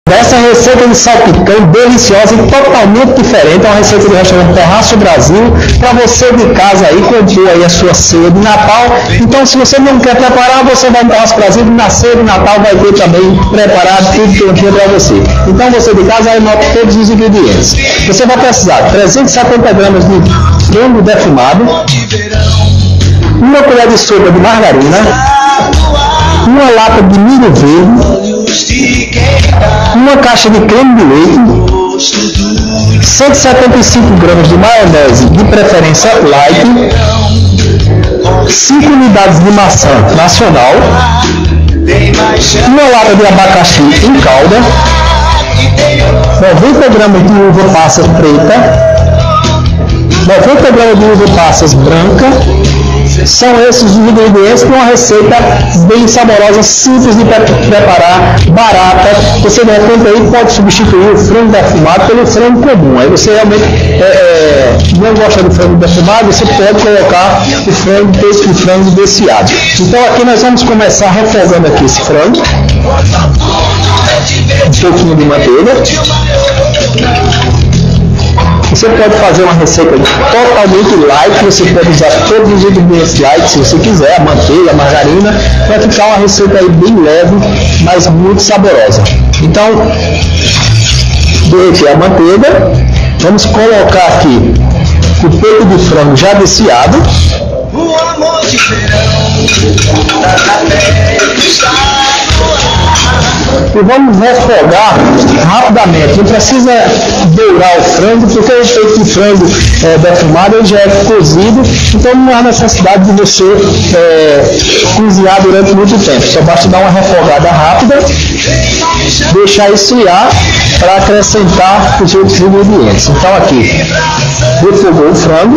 Essa receita de salpicão deliciosa e totalmente diferente, é uma receita do restaurante Terraço Brasil, para você de casa aí, compor aí a sua ceia de Natal. Então, se você não quer preparar, você vai no Terraço Brasil, na ceia de Natal vai ter também preparado tudo prontinho para você. Então, você de casa aí anota todos os ingredientes. Você vai precisar de 370 gramas de frango defumado, uma colher de sopa de margarina, uma lata de milho verde, uma caixa de creme de leite, 175 gramas de maionese, de preferência light, 5 unidades de maçã nacional, uma lata de abacaxi em calda, 90 gramas de uva passas preta, 90 gramas de uva passas branca. São esses os ingredientes para uma receita bem saborosa, simples de preparar, barata. Você de repente aí pode substituir o frango defumado pelo frango comum. Aí você realmente não gosta do frango defumado, você pode colocar o frango, peito de frango desfiado. Então aqui nós vamos começar refogando aqui esse frango. Um pouquinho de manteiga. Você pode fazer uma receita totalmente light, você pode usar todos os ingredientes light se você quiser, a manteiga, a margarina, vai ficar uma receita aí bem leve, mas muito saborosa. Então, derreter a manteiga, vamos colocar aqui o peito de frango já desfiado. E vamos refogar rapidamente. Não precisa dourar o frango, porque o peito de frango defumado ele já é cozido, então não há necessidade de você cozinhar durante muito tempo. Só basta dar uma refogada rápida, deixar esfriar para acrescentar os outros ingredientes. Então aqui, refogou o frango.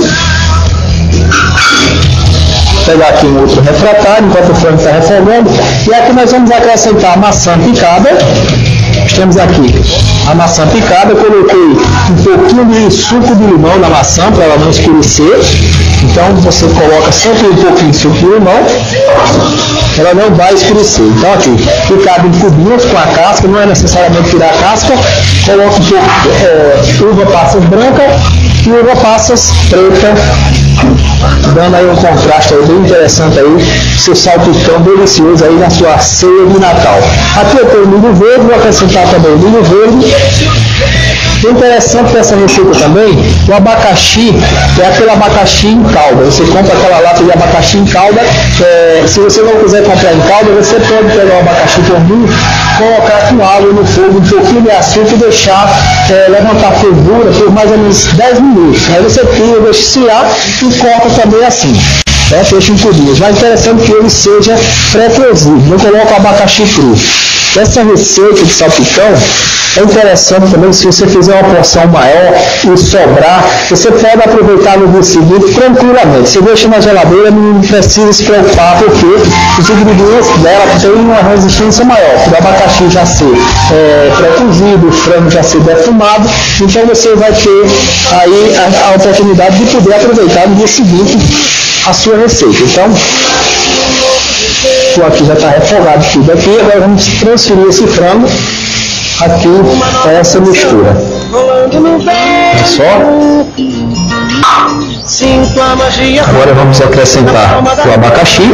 Vou pegar aqui um outro refratário enquanto o frango está refogando, e aqui nós vamos acrescentar a maçã picada. Nós temos aqui a maçã picada, eu coloquei um pouquinho de suco de limão na maçã para ela não escurecer. Então você coloca sempre um pouquinho de suco de limão, ela não vai escurecer. Então aqui, picado em cubinhos com a casca, não é necessariamente tirar a casca. Coloca um pouco uva passas branca e uva passas preta, dando aí um contraste aí bem interessante aí, seu salpicão delicioso aí na sua ceia de Natal. Aqui eu tenho milho verde, vou acrescentar também o milho verde. O interessante dessa receita também, o abacaxi é aquele abacaxi em calda. Você compra aquela lata de abacaxi em calda. Se você não quiser comprar em calda, você pode pegar o abacaxi gordinho, colocar com água no fogo, um pouquinho de açúcar e deixar levantar a fervura por mais ou menos 10 minutos. Aí você tira, deixa esfriar e corta também assim. Fecha em cubinhos. Mas é interessante que ele seja pré-cozido, não coloca o abacaxi cru. Essa receita de salpicão é interessante também, se você fizer uma porção maior e sobrar, você pode aproveitar no dia seguinte tranquilamente. Você deixa na geladeira, não precisa se preocupar, porque os ingredientes dela têm uma resistência maior. O abacaxi já ser pré-cozido, o frango já ser defumado, então você vai ter aí a oportunidade de poder aproveitar no dia seguinte a sua receita. Então, aqui já está refogado tudo aqui, agora vamos transferir esse frango aqui para essa mistura. Olha só. Agora vamos acrescentar o abacaxi.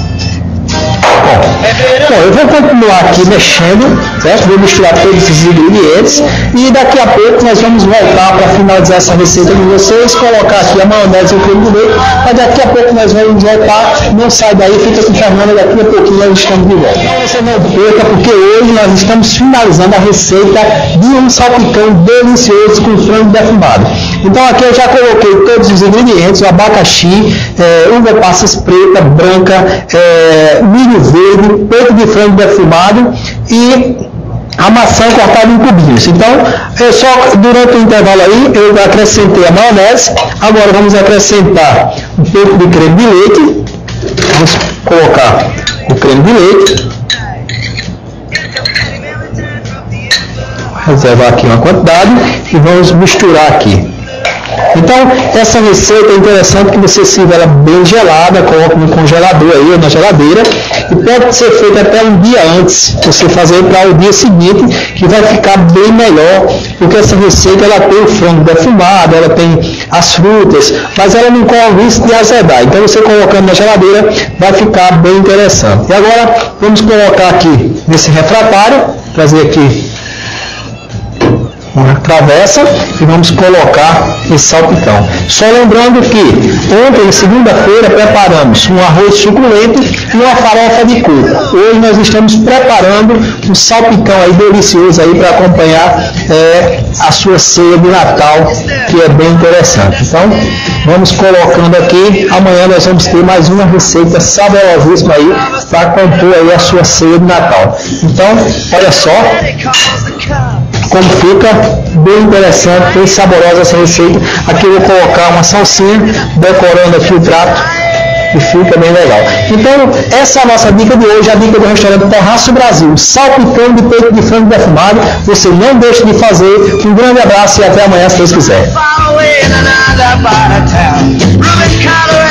Bom, eu vou continuar aqui mexendo, certo? Vou misturar todos esses ingredientes e daqui a pouco nós vamos voltar para finalizar essa receita com vocês, colocar aqui a maionese e o creme de leite, mas daqui a pouco nós vamos voltar, não sai daí, fica com o Fernando, daqui a pouquinho nós estamos de volta. Então você não perca, porque hoje nós estamos finalizando a receita de um salpicão delicioso com frango defumado. Então aqui eu já coloquei todos os ingredientes, o abacaxi, uva passas preta, branca, milho verde, peito de frango defumado e a maçã cortada em cubinhos. Então, só durante o intervalo aí, eu acrescentei a maionese. Agora vamos acrescentar um pouco de creme de leite. Vamos colocar o creme de leite. Reservar aqui uma quantidade e vamos misturar aqui. Então, essa receita é interessante que você sirva ela bem gelada, coloque no congelador aí, ou na geladeira, e pode ser feita até um dia antes, você fazer para o dia seguinte, que vai ficar bem melhor, porque essa receita ela tem o frango defumado, ela tem as frutas, mas ela não corre o risco de azedar. Então, você colocando na geladeira vai ficar bem interessante. E agora, vamos colocar aqui nesse refratário, trazer aqui uma travessa e vamos colocar esse salpicão. Só lembrando que ontem, segunda-feira, preparamos um arroz suculento e uma farofa de coco. Hoje nós estamos preparando um salpicão aí delicioso aí para acompanhar a sua ceia de Natal, que é bem interessante. Então, vamos colocando aqui. Amanhã nós vamos ter mais uma receita saborosíssima aí para compor aí a sua ceia de Natal. Então, olha só como fica bem interessante, bem saborosa essa receita. Aqui eu vou colocar uma salsinha, decorando aqui o prato, e fica bem legal. Então, essa é a nossa dica de hoje, a dica do restaurante Terraço Brasil, salpicão de peito de frango defumado. Você não deixe de fazer. Um grande abraço e até amanhã, se Deus quiser.